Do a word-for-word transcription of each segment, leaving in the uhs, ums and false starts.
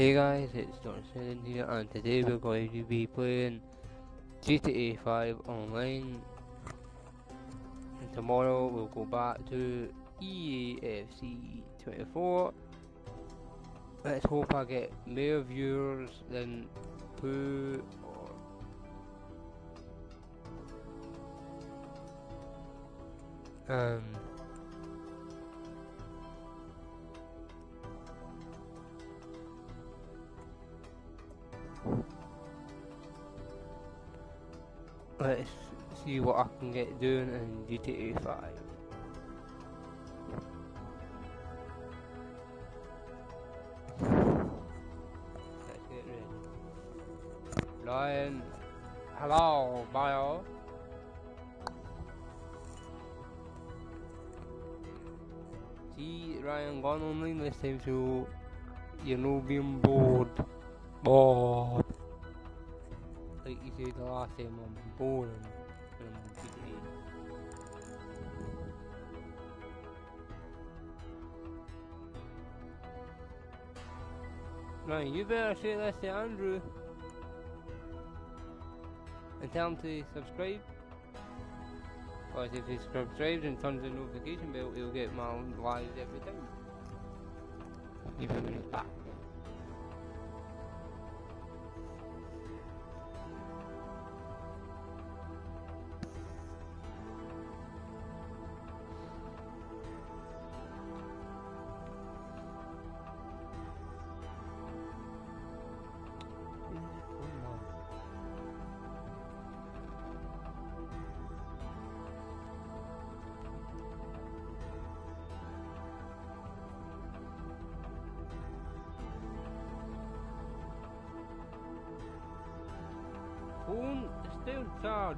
Hey guys, it's Johnson here, and today we're going to be playing G T A five online. And tomorrow we'll go back to E A F C twenty-four. Let's hope I get more viewers than Pooh or um. Let's see what I can get doing in G T A five. Let's get ready. Ryan, hello, Bio. See, Ryan gone online this time, so you're not being bored. Bored. Like you said the last time, I'm bored and I'm G T A. Ryan, you better say this to Andrew and tell him to subscribe. Because if he subscribes and turns the notification bell, he'll get my lives every time. Even when he's back. Phone is still charged.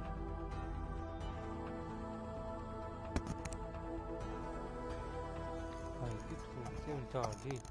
Oh, good phone, still charged, eh?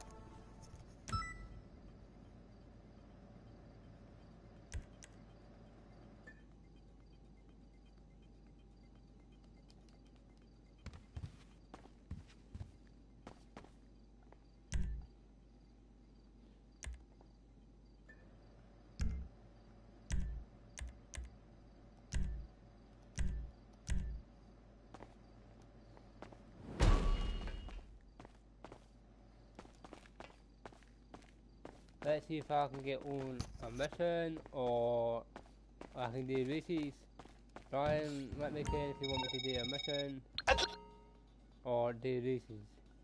Let's see if I can get on a mission or I can do races. Ryan, let me know if you want me to do a mission or do races.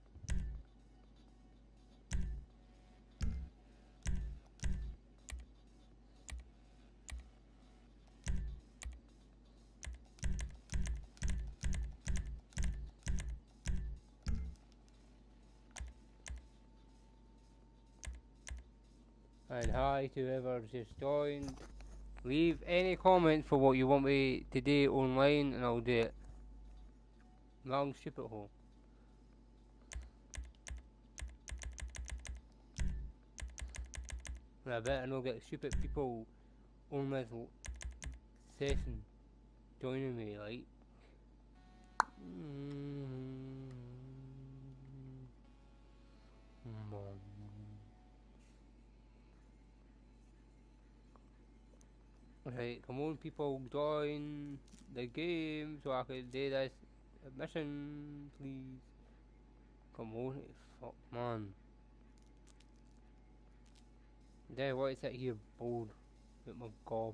And hi to whoever just joined. Leave any comments for what you want me to do online and I'll do it. Long stupid hole. And I better not get stupid people on this session joining me, like. Right, come on people, join the game so I can do this mission, please. Come on, fuck man. There, why is that here bored with my gob?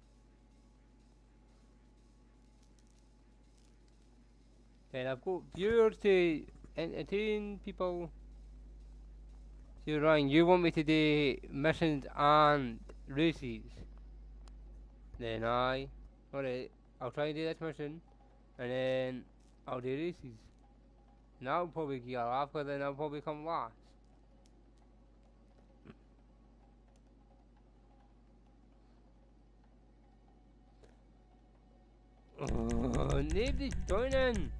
Then I've got viewers to entertain people. So Ryan, you want me to do missions and races? Then I, alright, I'll try and do this mission, and then I'll do races. And I'll probably get a laugh, because then I'll probably come last. Oh, nobody's joining!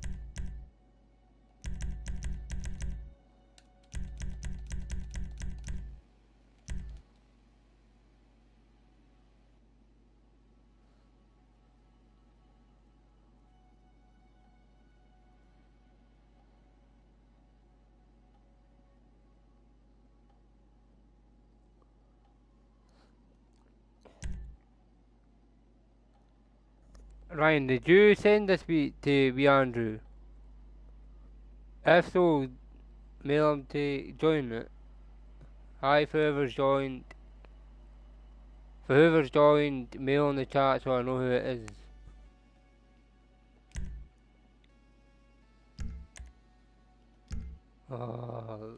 Ryan, did you send this beat to be Andrew? If so, mail him to join it. Hi, for whoever's joined. For whoever's joined, mail in the chat so I know who it is. Oh,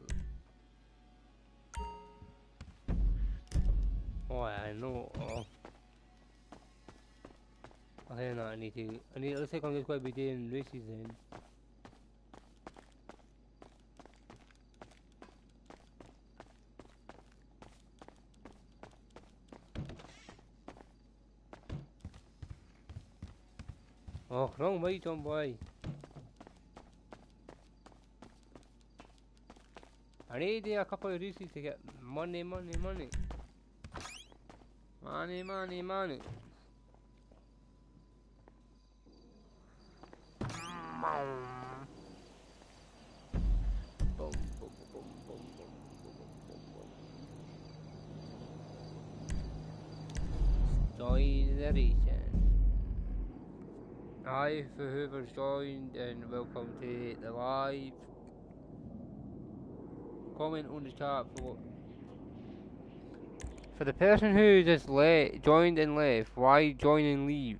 oh I know. Oh. Okay, no, I need to. I need. Looks like I'm just going to be doing races then. Oh, wrong way, John boy. I need to do a couple of races to get money, money, money. Money, money, money. Boom, boom, boom, boom, boom, boom, boom. Join the region. Hi for whoever's joined and welcome to the live. Comment on the chat for for the person who just le joined and left. Why join and leave?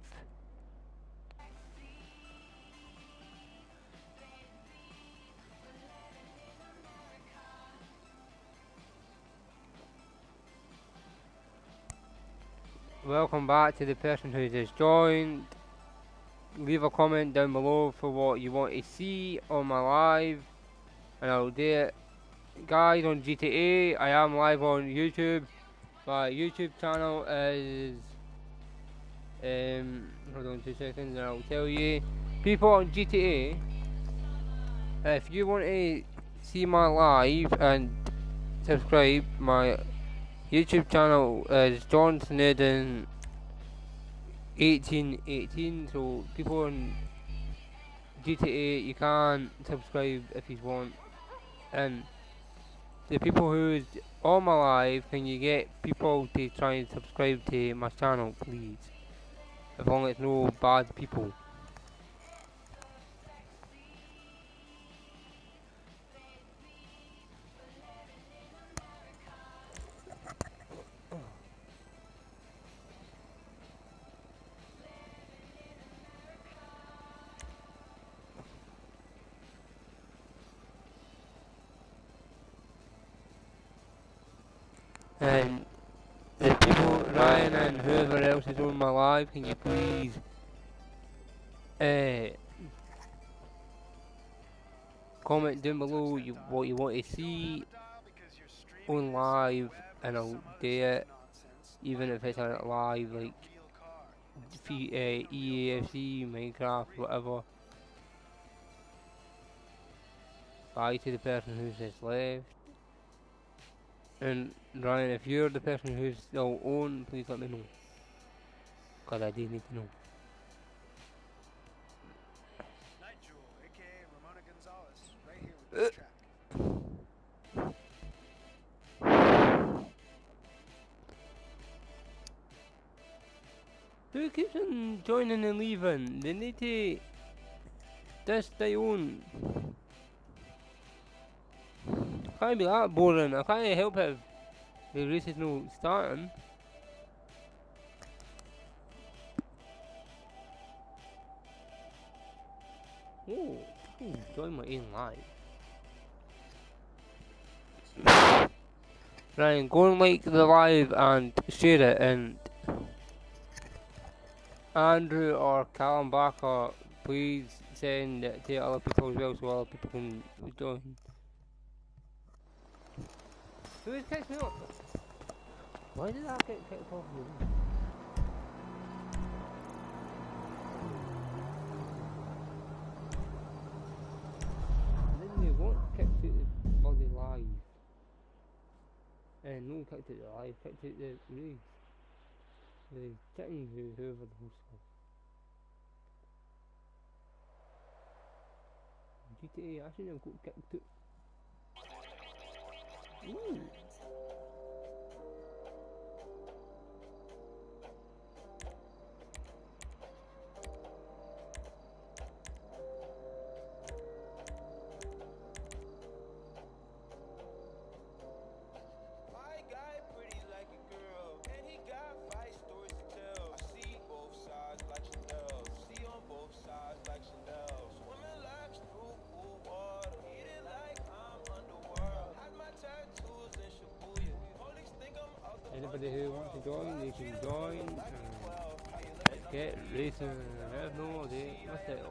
Welcome back to the person who just joined. Leave a comment down below for what you want to see on my live, and I'll do it. Guys, on G T A, I am live on YouTube. My YouTube channel is um hold on two seconds and I'll tell you. People on G T A, if you want to see my live and subscribe, my YouTube channel is John Snedden eighteen eighteen. So people on G T A, you can subscribe if you want. And the people who's on my live, can you get people to try and subscribe to my channel, please? As long as no bad people. And the people, Ryan and whoever else is on my live, can you please uh, comment down below you, what you want to see on live, and I'll do it, even if it's a live like uh, E A F C, Minecraft, whatever. Bye to the person who's just left. And Ryan, if you're the person who's still on, please let me know. Cause I do need to know. Uh. Who keeps on joining and leaving? They need to just stay on. Can't be that boring. I can't help it if the race is no starting. Oh, join my own live. Ryan, go and like the live and share it, and Andrew or Callum Barker, please send it to other people as well so other people can join. Who is kicked me off? Why did I get kicked off me? I didn't even want kicked out the bloody live. And no kicked out the live, kicked out the race. The chicken who, whoever the host was. G T A, I shouldn't have got kicked out. Ooh. anybody who wants to join, you can join. Um, let's get racing. Let us know. They, what's that?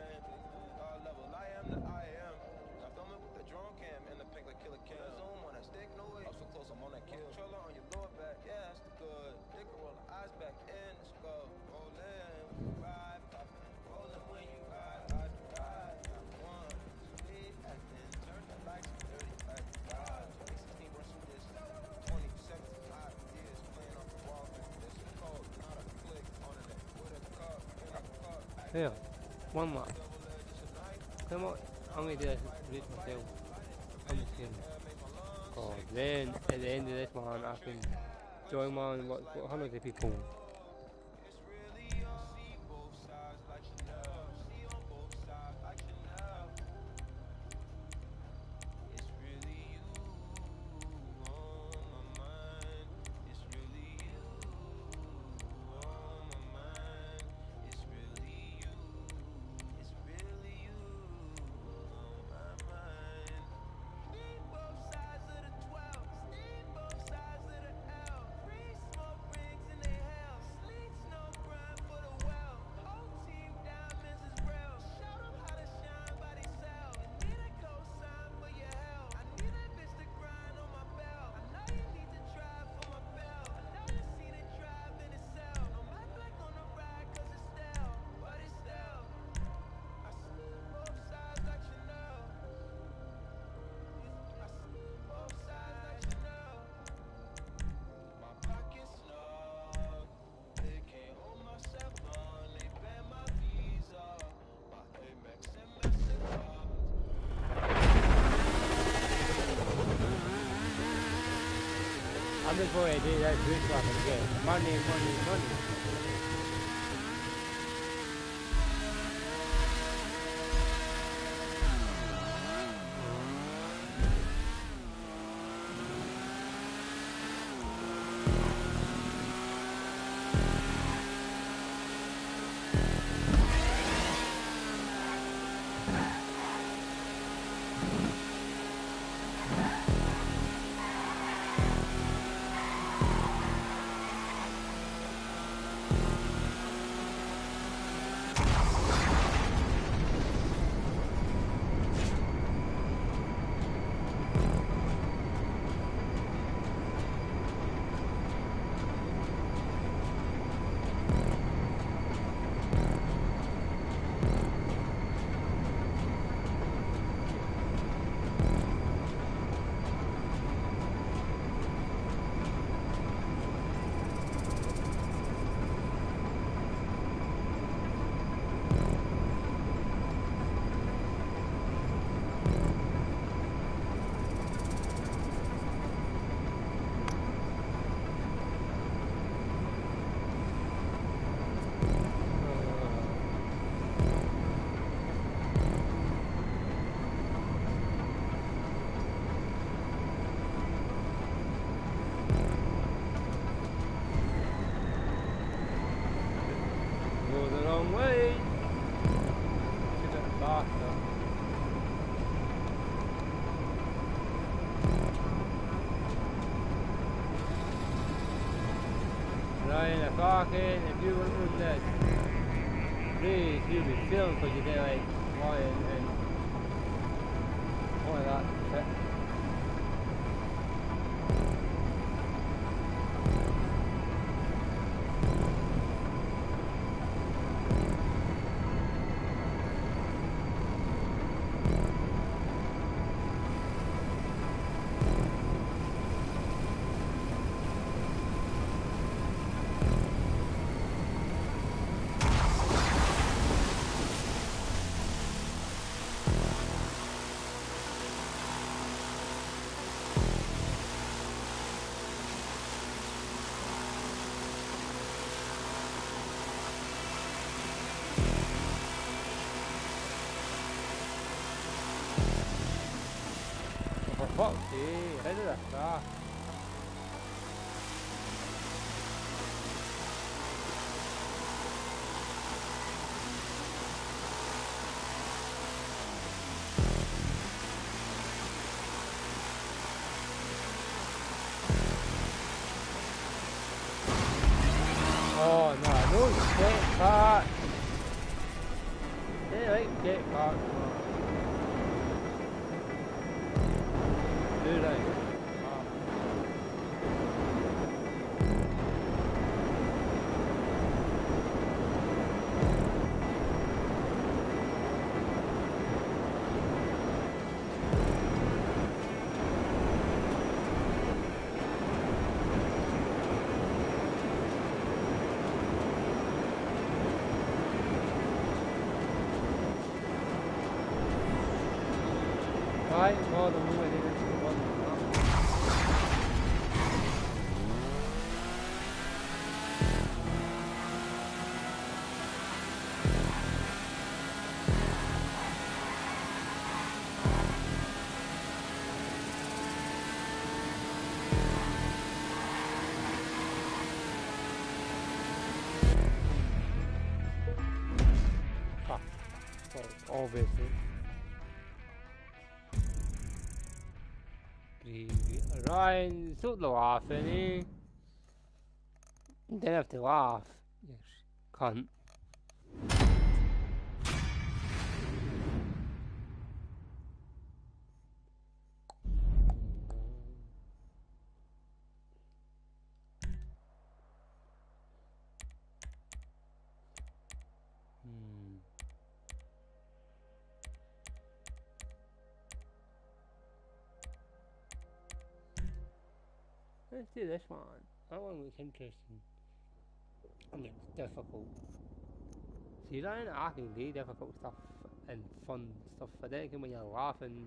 Yeah, one lap. Come on, I'm gonna do this race myself. I'm just kidding. God, then at the end of this one, I can join one. What, what hundreds of people? I'm just going to do that good stuff again. Money, money, money. Go the wrong way. Should have faster. Ryan, a fucking, if you were in this race, you'd be feeling because you did like flying and all of that shit. For fuck's sake, rid of this crap. Oh no, no skate park. They like skate parks. Do they? Oh. Right, more than we went in into the one. Fuck. Well, obviously. Ryan, stop laughing, eh? You don't have to laugh. You cunt. Hmm. Let's do this one. That one looks interesting. I mean, it's difficult. See, Ryan, I can do difficult stuff and fun stuff. I think when you're laughing.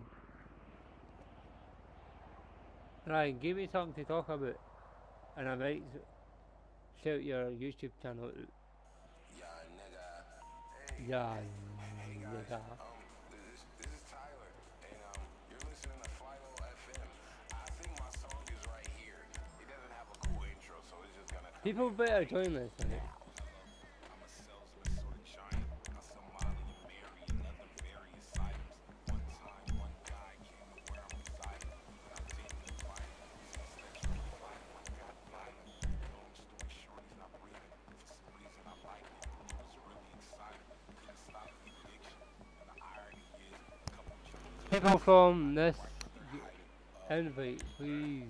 Ryan, give me something to talk about, and I might shout your YouTube channel out. Yeah, nigga. Hey, Yeah, hey guys. nigga. Um, this, this is Tyler, and um, you're listening to Philo F M. I think my song is right here. It doesn't have a cool intro, so it's just gonna come People in. better join this. Right? I'm a salesman, sort of giant. I sell Molly and Mary and other various items. One time, one guy came to where I'm residing. I didn't invite him. Since that's really vital, I got vital. Long story short, he's not breathing. For some reason, I liked it. He was really excited. Couldn't stop the addiction. And the irony is, a couple Jones People from this right where they're hiding. Uh, invite, please.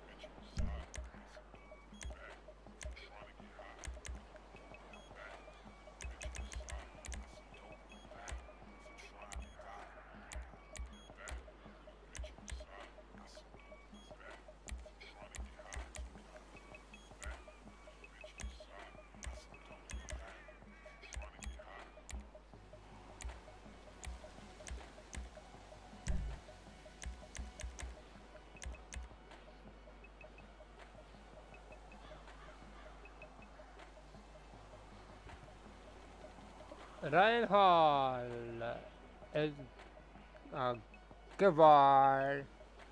Ryan Hall is a giver.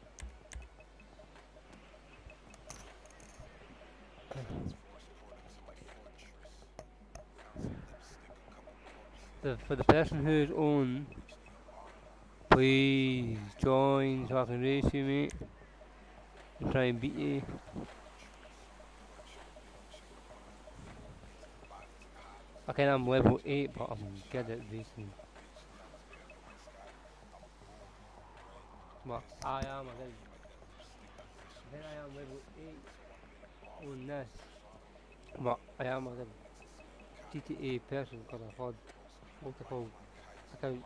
The, for the person who's on, please join so I can race you, mate, and try and beat you. Okay, I'm level eight, but I'm good at racing. But I am a good. Then I am level eight on this. But I am a good G T A person because I've had multiple accounts.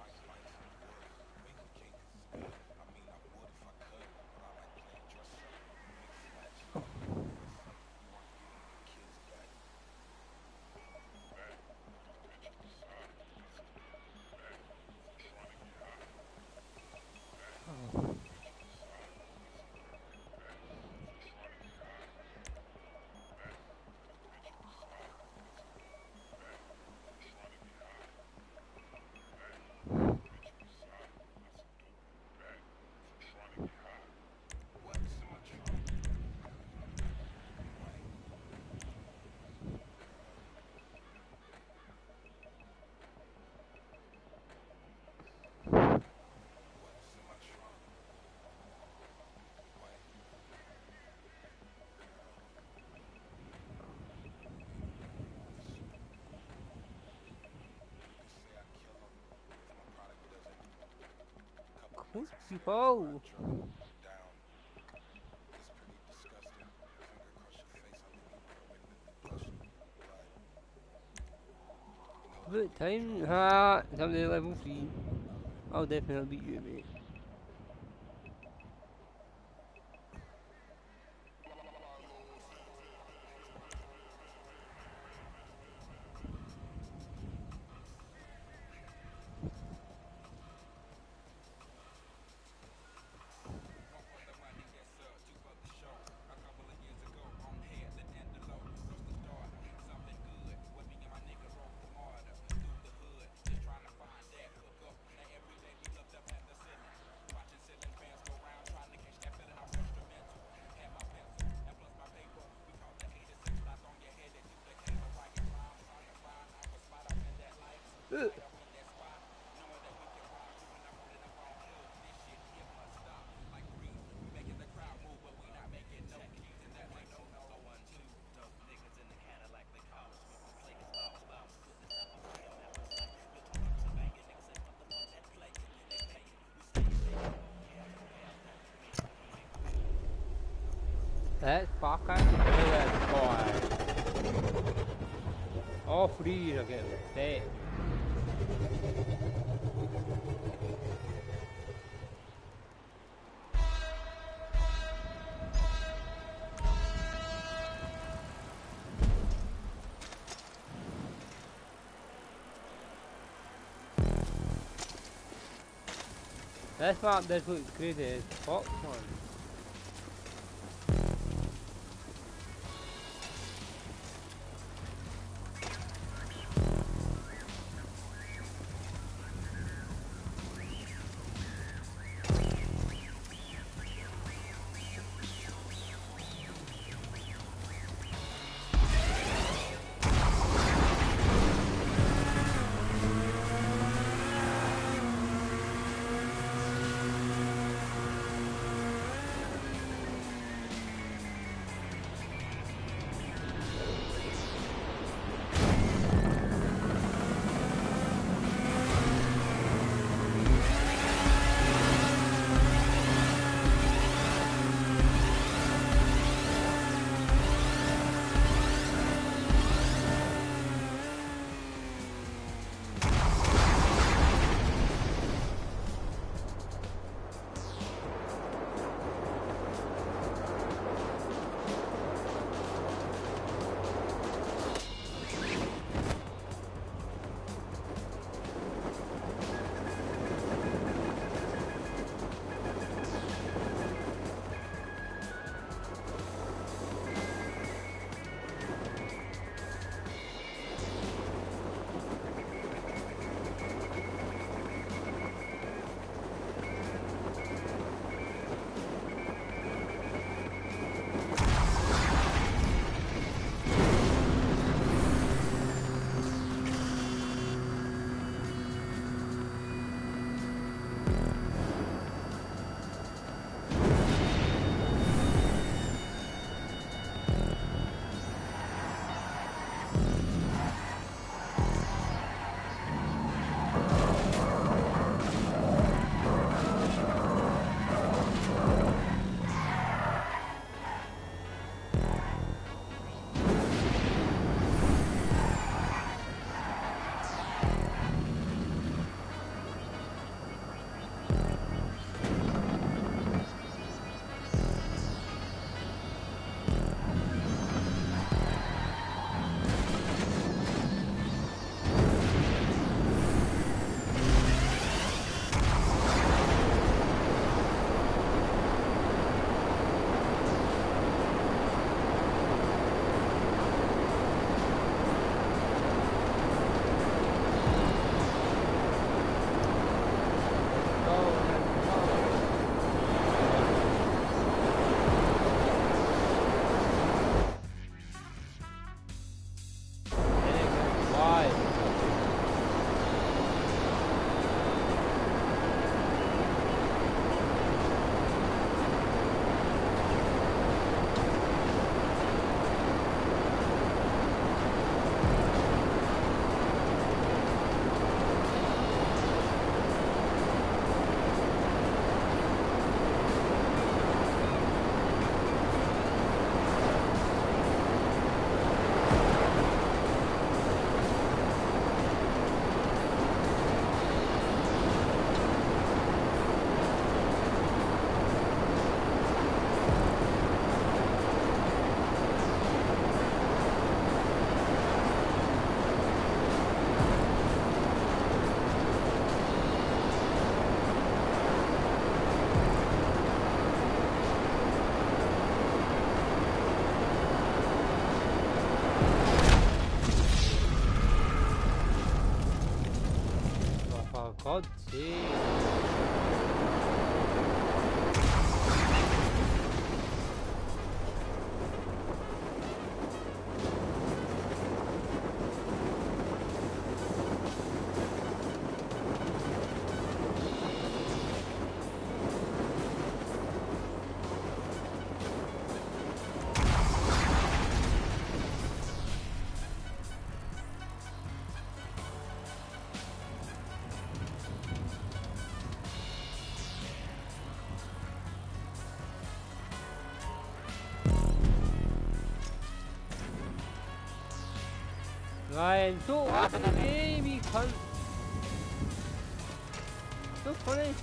Who's people? Down. It's pretty disgusting. Finger across your face, I leave you permanent blushing. But no, I But need a time, drop. ha, something level three. I'll definitely beat you, mate. One for the money, yes sir, two for the show. A couple of years ago, on head, then and the low. Cross the starter, something good. With me and my nigga roll the martyr. Through the hood, just trying to find that hook up. Now every day we looked up at the ceiling. Watching ceiling fans go round, trying to catch that feeling. I'm instrumental. Had my pencil, and plus my paper. We caught the eighty-six shots on your head that you became a riot rhyme. Trying to find our spot up in that light. Uh, Right up in that spot. Knowing that we can rhyme, creeping up on it up on hood. This shit here must stop. Like breeze, we making the crowd move, but we not making no keys, and that ain't no no. So one, two, dope niggas in the Cadillac, they call us smoking Slakers, boss, boss. Put the top up on your map, it's like your two bucks a banging niggas say what the fuck that play, and then they pay it. We stay making more cash, no half stepping, meaning we make more. Let's fucking do it, boy. All three are getting set. This map does look crazy as fuck, man. God's sake. Ryan, so off the game, you cunt. So funny.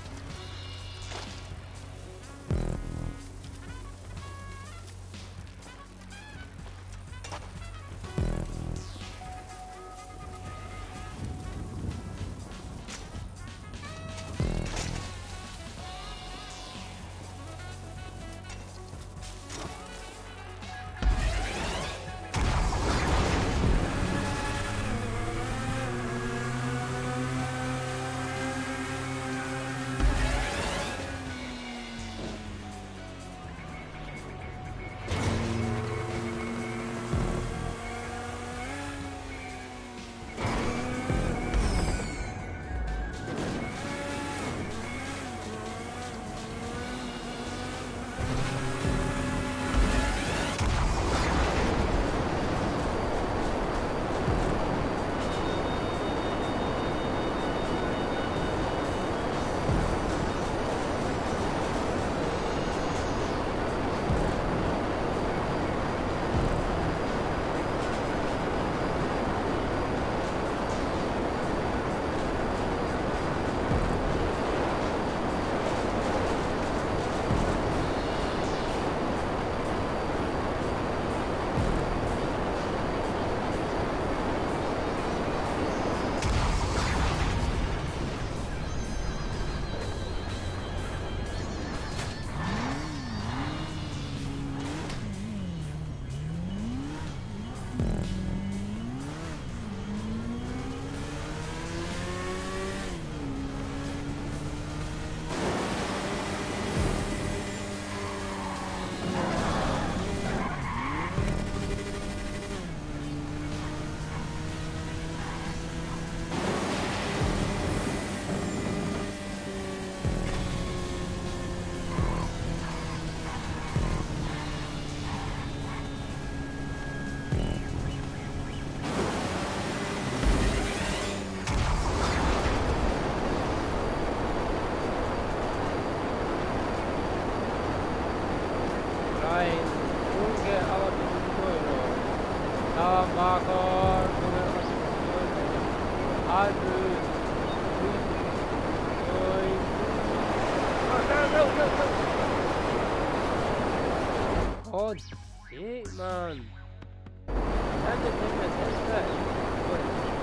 God's sake, man. Time to take my test back. What?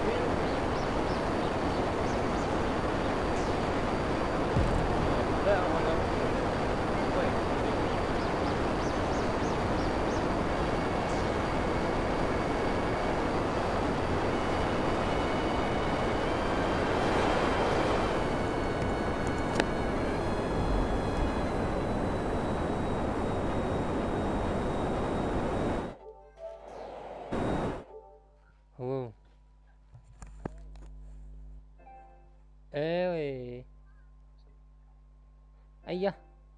That one up. Hello. Ellie. Ayah.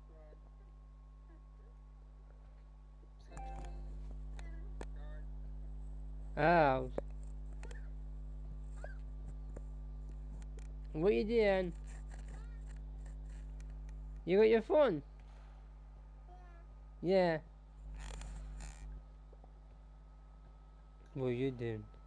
Ah. What you doing? You got your phone? Yeah. What you doing?